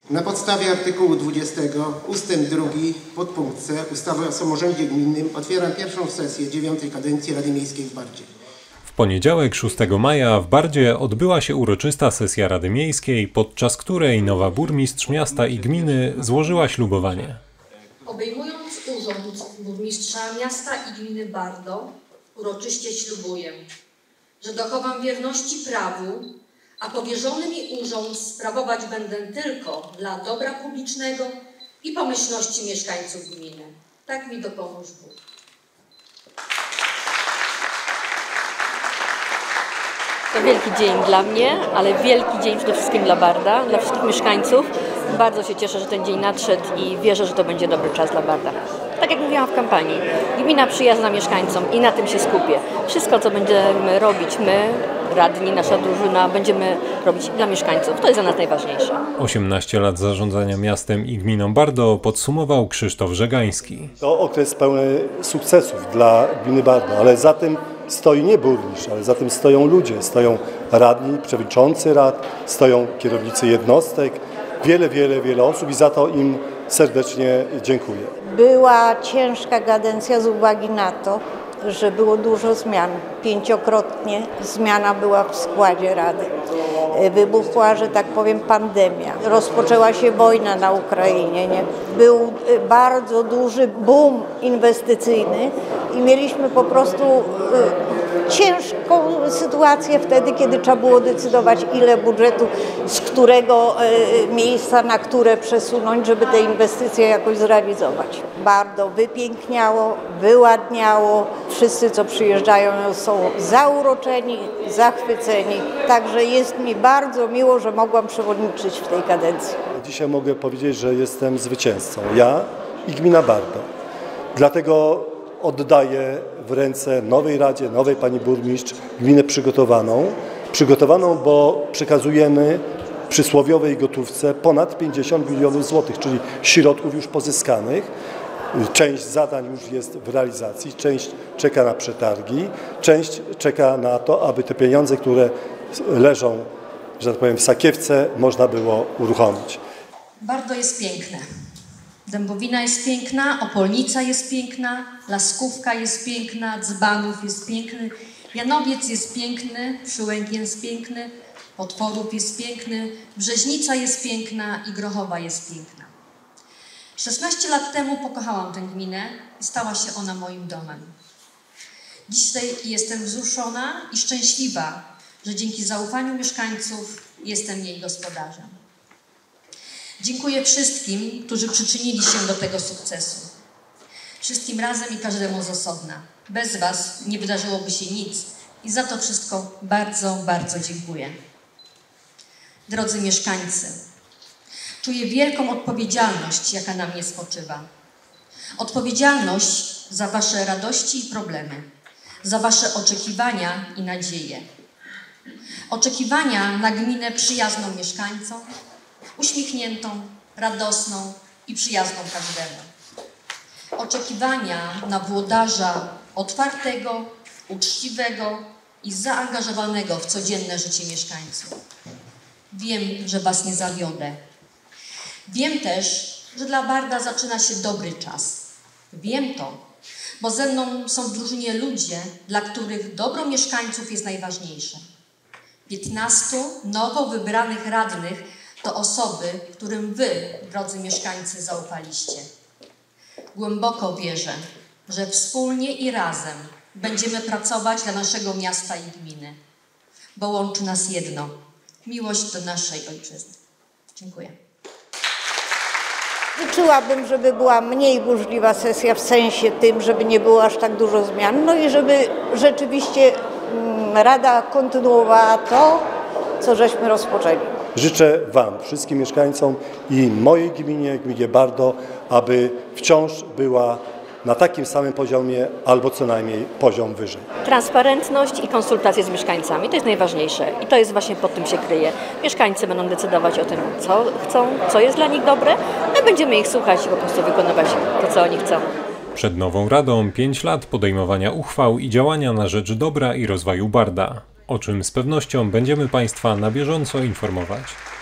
Na podstawie artykułu 20 ustęp 2 podpunkt C ustawy o samorządzie gminnym otwieram pierwszą sesję 9. kadencji Rady Miejskiej w Bardzie. W poniedziałek 6 maja w Bardzie odbyła się uroczysta sesja Rady Miejskiej, podczas której nowa burmistrz miasta i gminy złożyła ślubowanie. Obejmując urząd burmistrza miasta i gminy Bardo, uroczyście ślubuję, że dochowam wierności prawu, a powierzony mi urząd sprawować będę tylko dla dobra publicznego i pomyślności mieszkańców gminy. Tak mi dopomóż Bóg. To wielki dzień dla mnie, ale wielki dzień przede wszystkim dla Barda, dla wszystkich mieszkańców. Bardzo się cieszę, że ten dzień nadszedł i wierzę, że to będzie dobry czas dla Barda. Tak jak mówiłam w kampanii, gmina przyjazna mieszkańcom i na tym się skupię. Wszystko, co będziemy robić my, radni, nasza drużyna, będziemy robić dla mieszkańców. To jest dla nas najważniejsze. 18 lat zarządzania miastem i gminą Bardo podsumował Krzysztof Żegański. To okres pełny sukcesów dla gminy Bardo, ale za tym stoi nie burmistrz, ale za tym stoją ludzie, stoją radni, przewodniczący rad, stoją kierownicy jednostek, wiele osób i za to im serdecznie dziękuję. Była ciężka kadencja z uwagi na to, że było dużo zmian. 5-krotnie zmiana była w składzie Rady. Wybuchła, że tak powiem, pandemia. Rozpoczęła się wojna na Ukrainie. Nie? Był bardzo duży boom inwestycyjny i mieliśmy po prostu ciężką sytuację wtedy, kiedy trzeba było decydować, ile budżetu, z którego miejsca na które przesunąć, żeby te inwestycje jakoś zrealizować. Bardo wypiękniało, wyładniało. Wszyscy, co przyjeżdżają, są zauroczeni, zachwyceni. Także jest mi bardzo miło, że mogłam przewodniczyć w tej kadencji. Dzisiaj mogę powiedzieć, że jestem zwycięzcą. Ja i gmina Bardo. Dlatego oddaję w ręce nowej Radzie, nowej pani burmistrz gminę przygotowaną, bo przekazujemy przysłowiowej gotówce ponad 50 milionów złotych, czyli środków już pozyskanych. Część zadań już jest w realizacji, część czeka na przetargi, część czeka na to, aby te pieniądze, które leżą, że tak powiem, w sakiewce, można było uruchomić. Bardo jest piękne. Dębowina jest piękna, Opolnica jest piękna, Laskówka jest piękna, Dzbanów jest piękny, Janowiec jest piękny, Przyłęk jest piękny, Potworów jest piękny, Brzeźnica jest piękna i Grochowa jest piękna. 16 lat temu pokochałam tę gminę i stała się ona moim domem. Dzisiaj jestem wzruszona i szczęśliwa, że dzięki zaufaniu mieszkańców jestem jej gospodarzem. Dziękuję wszystkim, którzy przyczynili się do tego sukcesu. Wszystkim razem i każdemu z osobna. Bez was nie wydarzyłoby się nic i za to wszystko bardzo dziękuję. Drodzy mieszkańcy, czuję wielką odpowiedzialność, jaka na mnie spoczywa. Odpowiedzialność za wasze radości i problemy, za wasze oczekiwania i nadzieje. Oczekiwania na gminę przyjazną mieszkańcom, uśmiechniętą, radosną i przyjazną każdemu. Oczekiwania na włodarza otwartego, uczciwego i zaangażowanego w codzienne życie mieszkańców. Wiem, że was nie zawiodę. Wiem też, że dla Barda zaczyna się dobry czas. Wiem to, bo ze mną są w drużynie ludzie, dla których dobro mieszkańców jest najważniejsze. 15 nowo wybranych radnych to osoby, którym wy, drodzy mieszkańcy, zaufaliście. Głęboko wierzę, że wspólnie i razem będziemy pracować dla naszego miasta i gminy, bo łączy nas jedno – miłość do naszej ojczyzny. Dziękuję. Życzyłabym, żeby była mniej burzliwa sesja w sensie tym, żeby nie było aż tak dużo zmian, no i żeby rzeczywiście Rada kontynuowała to, co żeśmy rozpoczęli. Życzę wam, wszystkim mieszkańcom i mojej gminie Bardo, aby wciąż była na takim samym poziomie albo co najmniej poziom wyżej. Transparentność i konsultacje z mieszkańcami to jest najważniejsze i to jest właśnie pod tym się kryje. Mieszkańcy będą decydować o tym, co chcą, co jest dla nich dobre, my będziemy ich słuchać i po prostu wykonywać to, co oni chcą. Przed nową Radą 5 lat podejmowania uchwał i działania na rzecz dobra i rozwoju Barda, o czym z pewnością będziemy Państwa na bieżąco informować.